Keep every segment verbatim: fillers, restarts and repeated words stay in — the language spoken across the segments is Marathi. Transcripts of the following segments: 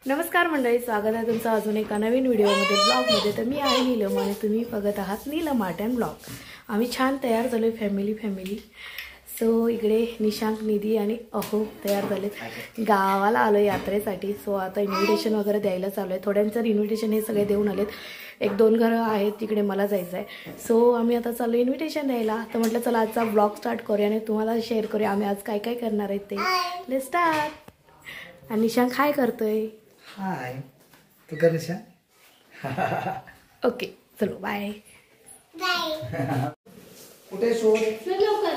नमस्कार मंडळी, स्वागत आहे तुमचं अजून एका नवीन व्हिडिओमध्ये ब्लॉगमध्ये। तर मी आहे नीलम आणि तुम्ही बघत आहात नीलम आर्ट अँड ब्लॉग। आम्ही छान तयार झालो फॅमिली फॅमिली सो इकडे निशांक, निधी आणि अहो तयार झालेत। गावाला आलो यात्रेसाठी। सो आता इन्व्हिटेशन वगैरे द्यायला चालू आहे। थोड्यांचं इन्व्हिटेशन हे सगळे देऊन आलेत। एक दोन घरं आहेत तिकडे मला जायचं आहे। सो आम्ही आता चाललो इन्व्हिटेशन द्यायला। तर म्हटलं चला आजचा ब्लॉग स्टार्ट करूया आणि तुम्हाला शेअर करूया आम्ही आज काय काय करणार आहे ते। Let's start. आणि निशांक काय करतोय? हाय, तू कर निशा। ओके चलो बाय बाय। कुठे शोध लवकर।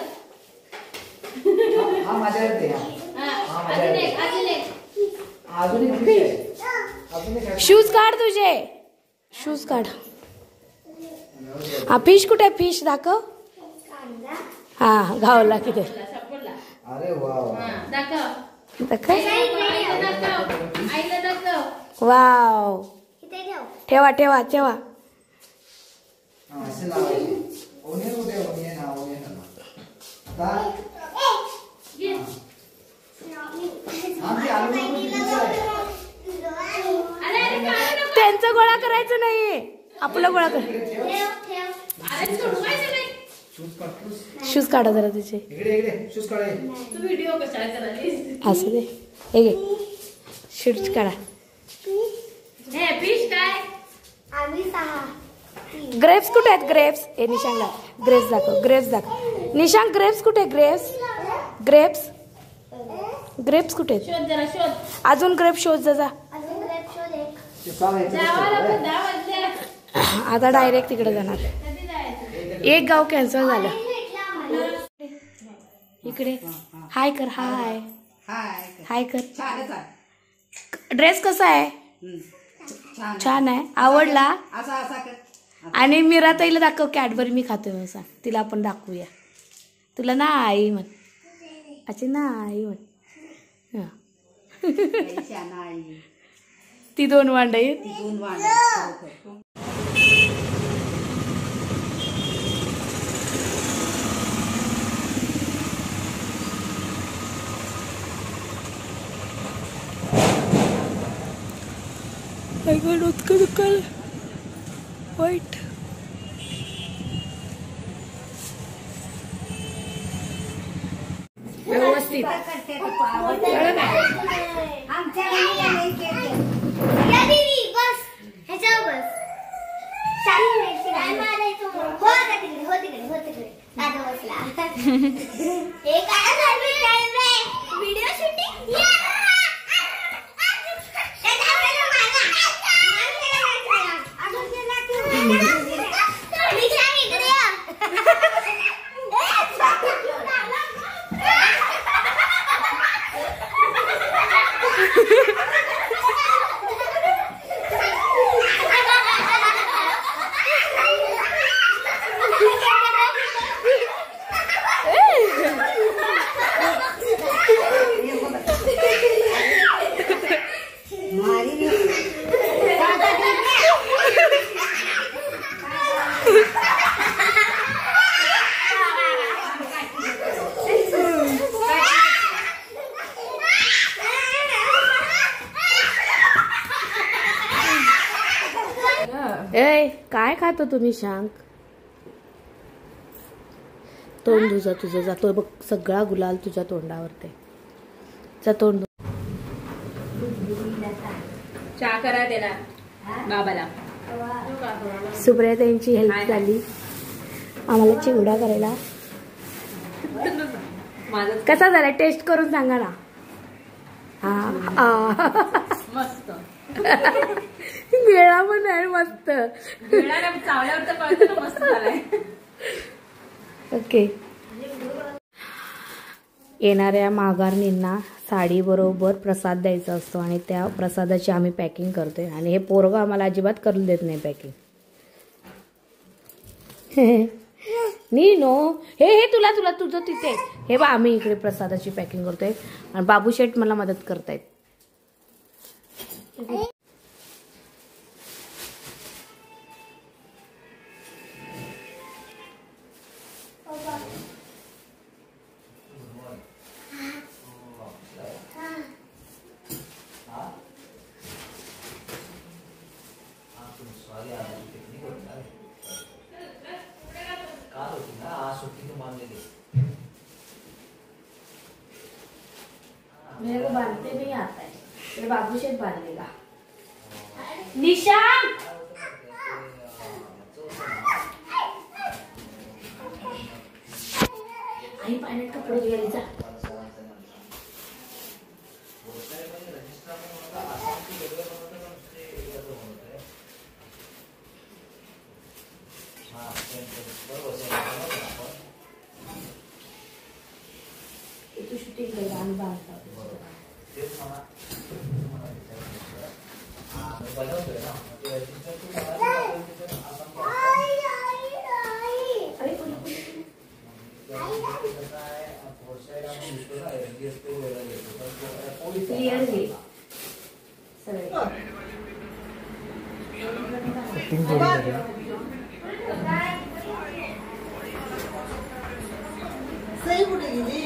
हा माझ्याकडे दे। हा माझ्याकडे अजून एक अजून एक अजून एक शूज काढ, तुझे शूज काढ। हा फिश कुठे? फिश दाखव। हा घावला किती। अरे वाव दाखव वाव। ठेवा ठेवा ठेवा। असे लावायचे। ओनियन कुठे? ओनियन हा ओनियन आता त्यांचं गोळा करायचं नाही, आपलं गोळा कर। शूज काढा जरा तुझे। इकडे इकडे शूज काढ। तू व्हिडिओ कशाला करायलीस? असू दे, हे घे शूज काढा। हे फिश काय? आम्ही सहा। ग्रेप्स कुठे आहेत? ग्रेप्स ए निशांकला ग्रेप्स दाखव। ग्रेप्स दाखव निशांक। ग्रेप्स कुठे? ग्रेप्स ग्रेप्स ग्रेप्स कुठे आहेत? शोध जरा, शोध अजून ग्रेप्स शोध जा। अजून ग्रेप्स शोध एक। आता डायरेक्ट तिकडे जाणार। एक गाव कॅन्सल झालं। इकडे हाय कर। हाय हाय कर। ड्रेस कसा आहे? छान आहे, आवडला। आणि मीरा ताईला दाखव कॅडबरी मी खातोय सांग, तिला आपण दाखवूया। तुला ना आई म्हण, अच्छा ना आई म्हण। ती दोन वांड आहे। डोतकं दुखल वाईट। व्यवस्थित व्हिडिओ शूटिंग। ए काय खातो तुम्ही शांक? तोंड तुझा तुझं जातो बघ, सगळा गुलाल तुझ्या तोंडावर ते जा। तोंड चहा करा त्याला बाबाला। सुप्रिया त्यांची हेल्प झाली आम्हाला चिवडा करायला। कसा झाला टेस्ट करून सांगा ना। हा मस्त गिळा पण आहे मस्त। चावल्यावर तर कळतं ना मस्त झालाय। ओके, येणाऱ्या माघारणींना साडी बरोबर प्रसाद द्यायचा असतो आणि त्या प्रसादाची आम्ही पॅकिंग करतोय। आणि हे पोरगं आम्हाला अजिबात करून देत नाही पॅकिंग। नी नो हे हे तुला तुला तुझं तिथे हे बा, आम्ही इकडे प्रसादाची पॅकिंग करतोय आणि बाबू शेठ मला मदत करतायत। बाबूशेत बांधलेला. निशा आई पाण्यात कपडे घ्यायचा. तू शूटिंग केलं आणि बांधता क्लिअर घे सगळे. सही कुठे गेली?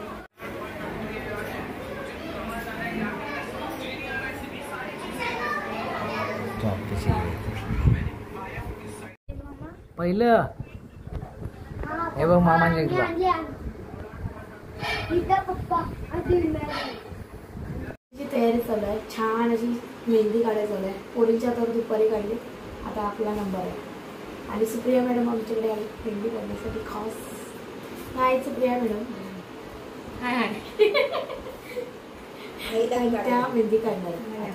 पहिलं हे बघ मामाने एकदा तयारी चालू आहे. छान अशी मेहंदी काढायला चालू आहे. पोरींच्या तर दुपारी काढली. आता आपला नंबर आहे. आणि सुप्रिया मॅडम आमच्याकडे आली मेहंदी काढण्यासाठी खास. नाही सुप्रिया मॅडम हाय हाय त्या मेहंदी काढणार.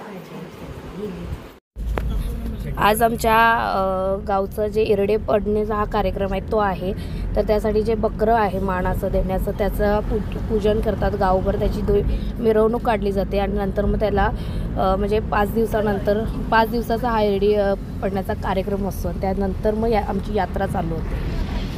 आज आमच्या गावचं जे इरडे पडण्याचा हा कार्यक्रम आहे तो आहे. तर त्यासाठी जे बकरं आहे मानाचं देण्याचं त्याचं पू पूजन करतात गावभर. त्याची दो मिरवणूक काढली जाते आणि नंतर मग त्याला म्हणजे पाच दिवसानंतर पाच दिवसाचा हा इरडी पडण्याचा कार्यक्रम असतो. त्यानंतर मग या आमची यात्रा चालू होते.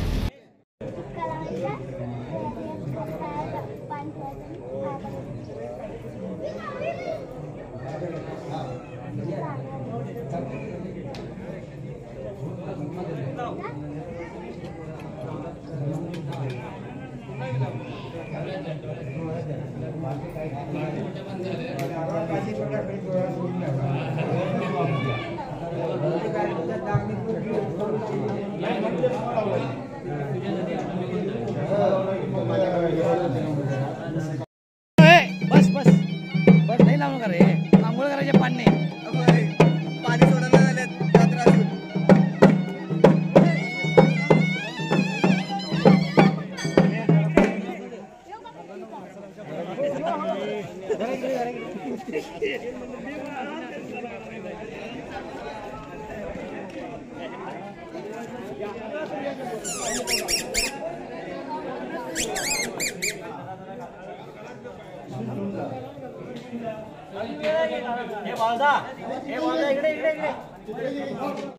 बस बस बस नाही लावू नका रे. आंघोळ करायचे पाणी पाणी सोडायला झाले यात्रा असून. हे बाळदा हे बाळदा इकडे इकडे इकडे.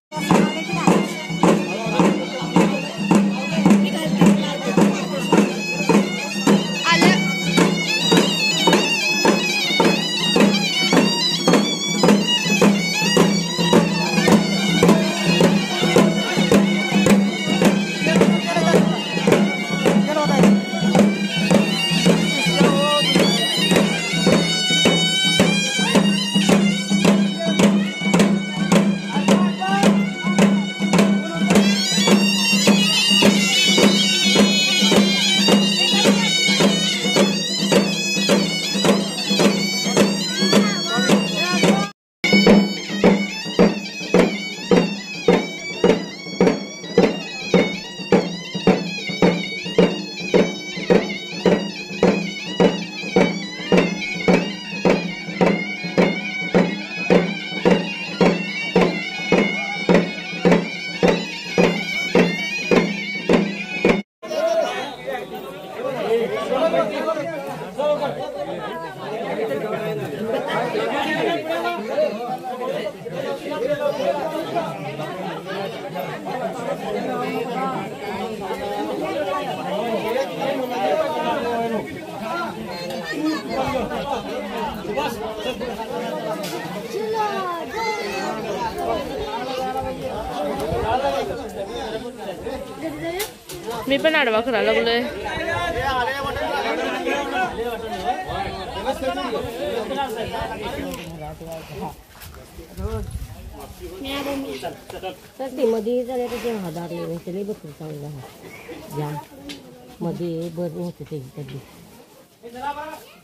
मी पण आडवा करायला लागलोय. तर ते मध्ये झाले ते हजारले त्याला बसून चांगलं जाम मध्ये बरं होते ते